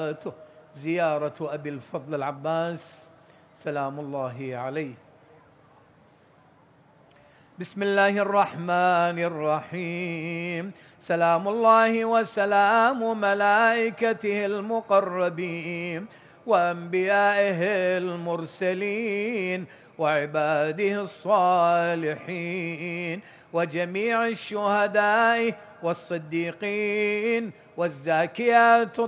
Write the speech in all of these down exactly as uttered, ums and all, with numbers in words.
وبركاته. زيارة أبي الفضل العباس سلام الله عليه. بسم الله الرحمن الرحيم. سلام الله وسلام ملائكته المقربين وأنبيائه المرسلين وعباده الصالحين وجميع الشهداء والصديقين والزاكيات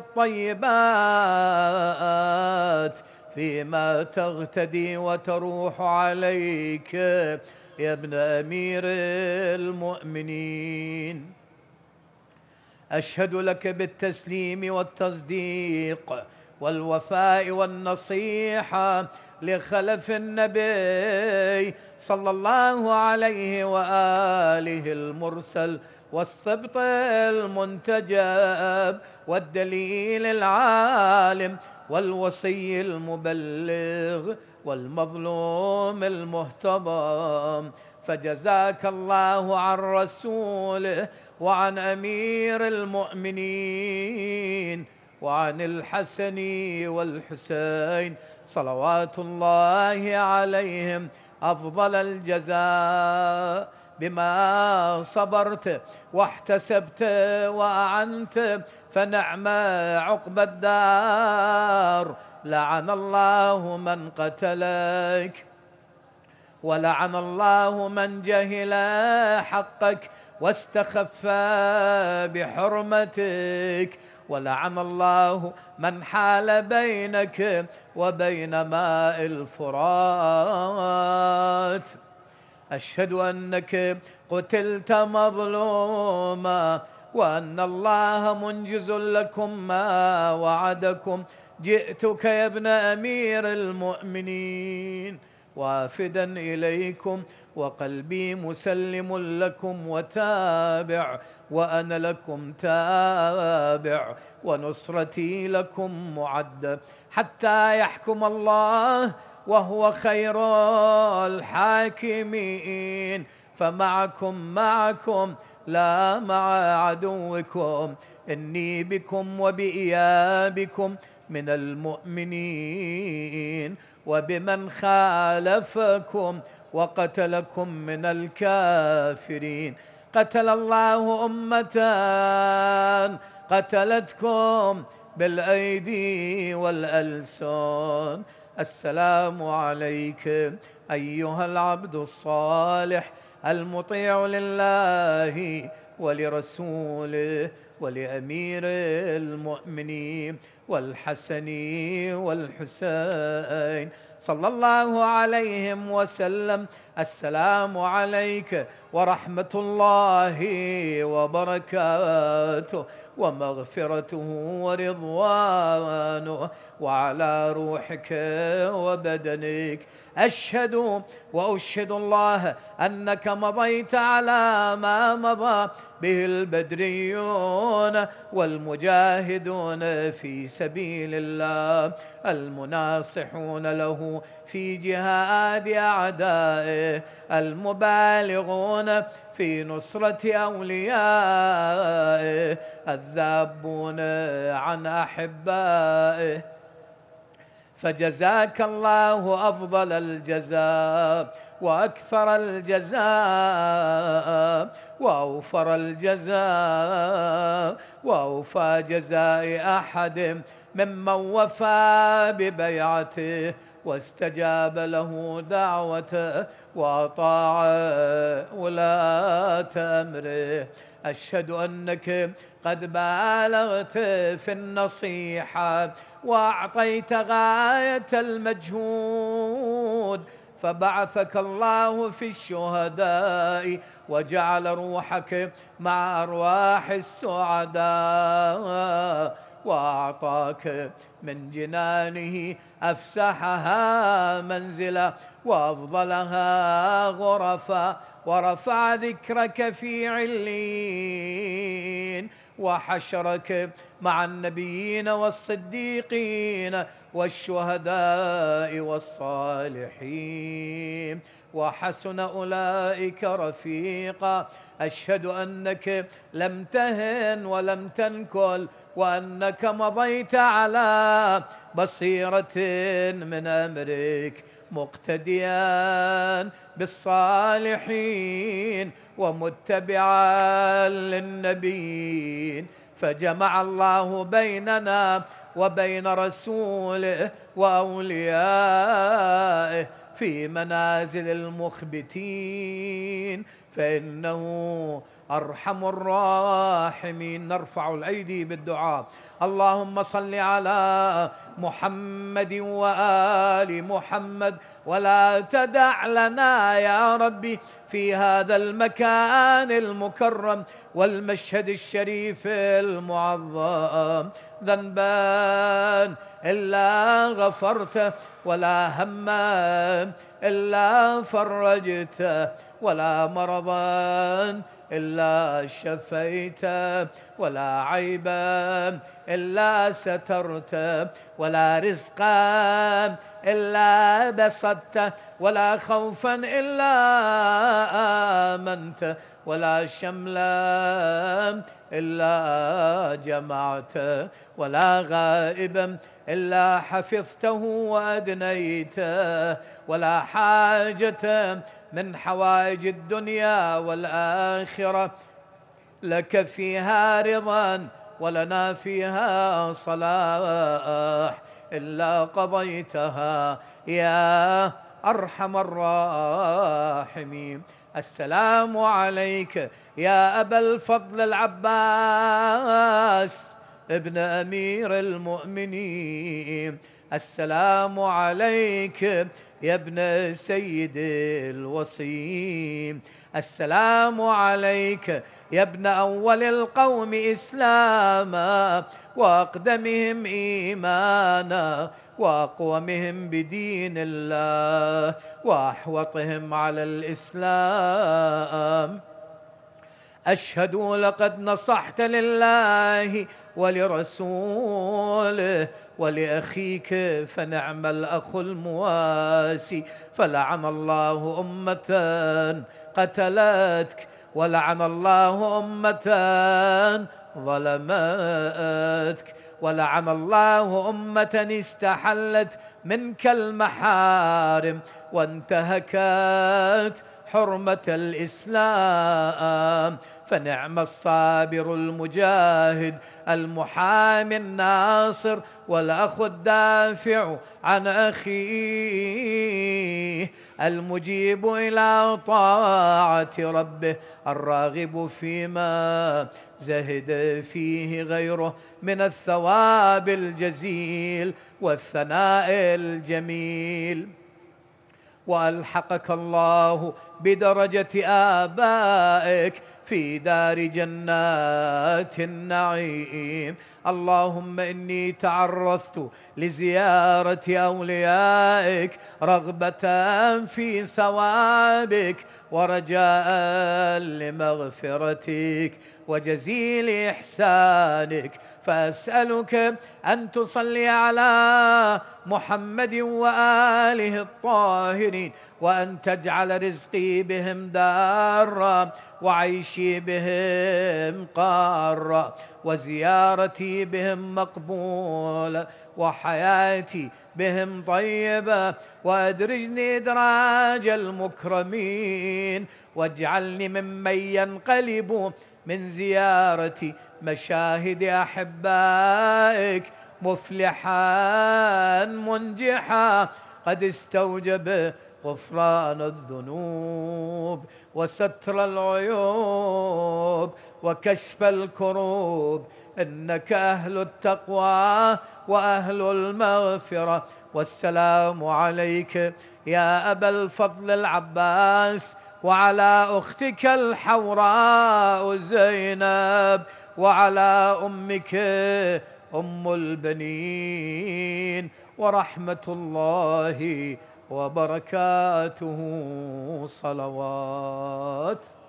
الطيبات فيما تغتدي وتروح عليك يا ابن أمير المؤمنين. أشهد لك بالتسليم والتصديق والوفاء والنصيحة لخلف النبي صلى الله عليه وآله المرسل والسبط المنتجب والدليل العالم والوصي المبلغ والمظلوم المهتضم، فجزاك الله عن رسوله وعن أمير المؤمنين وعن الحسن والحسين صلوات الله عليهم أفضل الجزاء بما صبرت واحتسبت وأعنت، فنعم عقبى الدار. لعن الله من قتلك ولعن الله من جهل حقك واستخف بحرمتك، ولعن الله من حال بينك وبين ماء الفرات. أشهد أنك قتلت مظلوما وأن الله منجز لكم ما وعدكم. جئتك يا ابن أمير المؤمنين وافدا إليكم وقلبي مسلم لكم وتابع، وأنا لكم تابع ونصرتي لكم معدة حتى يحكم الله وهو خير الحاكمين. فمعكم معكم لا مع عدوكم. إني بكم وبإيابكم من المؤمنين وبمن خالفكم وقتلكم من الكافرين. قتل الله أمة قتلتكم بالأيدي والألسن. السلام عليك أيها العبد الصالح المطيع لله ولرسوله ولأمير المؤمنين والحسن والحسين صلى الله عليهم وسلم. السلام عليك ورحمة الله وبركاته ومغفرته ورضوانه وعلى روحك وبدنك. أشهد وأشهد الله أنك مضيت على ما مضى به البدريون والمجاهدون في سبيل الله المناصحون له في جهاد أعدائه المبالغون في نصرة أوليائه الذابون عن أحبائه. فجزاك الله أفضل الجزاء وأكثر الجزاء وأوفر الجزاء وأوفى جزاء أحد ممن وفى ببيعته واستجاب له دعوته وأطاع ولاة أمره. أشهد أنك قد بالغت في النصيحة وأعطيت غاية المجهود، فبعثك الله في الشهداء وجعل روحك مع أرواح السعداء، وأعطاك من جنانه أفسحها منزلا وأفضلها غرفا، ورفع ذكرك في عليين، وحشرك مع النبيين والصديقين والشهداء والصالحين. وحسن أولئك رفيقا. أشهد أنك لم تهن ولم تنكل، وأنك مضيت على بصيرة من أمرك، مقتديا بالصالحين ومتبعا للنبيين. فجمع الله بيننا وبين رسوله وأوليائه في منازل المخبتين، فإنه أرحم الراحمين. نرفع الأيدي بالدعاء. اللهم صل على محمد وآل محمد، ولا تدع لنا يا ربي في هذا المكان المكرم والمشهد الشريف المعظم ذنبا إلا غفرته، ولا هما إلا فرجته، ولا مرضا إلا شفيته، ولا عيبا إلا سترته، ولا رزقا إلا بسطته، ولا خوفا إلا آمنته، ولا شملا إلا جمعته، ولا غائبا إلا حفظته وأدنيته، ولا حاجة من حوائج الدنيا والآخرة لك فيها رضا ولنا فيها صلاح إلا قضيتها يا أرحم الراحمين. السلام عليك يا أبا الفضل العباس ابن أمير المؤمنين. السلام عليك يا ابن سيد الوصيم. السلام عليك يا ابن أول القوم إسلاما، وأقدمهم إيمانا، وأقومهم بدين الله، وأحوطهم على الإسلام. أشهد لقد نصحت لله ولرسوله ولأخيك، فنعم الأخ المواسي. فلعن الله أمة قتلتك، ولعن الله أمة ظلمتك، ولعن الله أمة استحلت منك المحارم وانتهكت حرمة الإسلام. فنعم الصابر المجاهد المحامي الناصر، والأخ الدافع عن أخيه، المجيب إلى طاعة ربه، الراغب فيما زهد فيه غيره من الثواب الجزيل والثناء الجميل. وألحقك الله بدرجة آبائك في دار جنات النعيم. اللهم إني تعرضت لزيارة أوليائك رغبة في ثوابك ورجاء لمغفرتك وجزيل إحسانك، فأسألك أن تصلي على محمد وآله الطاهرين، وأن تجعل رزقي بهم دارا، وعيشي بهم قارا، وزيارتي بهم مقبولة، وحياتي بهم طيبة، وأدرجني إدراج المكرمين، واجعلني ممن ينقلب من زيارة مشاهد أحبائك مفلحا منجحا، قد استوجب غفران الذنوب وستر العيوب وكشف الكروب، إنك أهل التقوى وأهل المغفرة. والسلام عليك يا أبا الفضل العباس، وعلى أختك الحوراء زينب، وعلى أمك أم البنين، ورحمة الله وبركاته صلوات.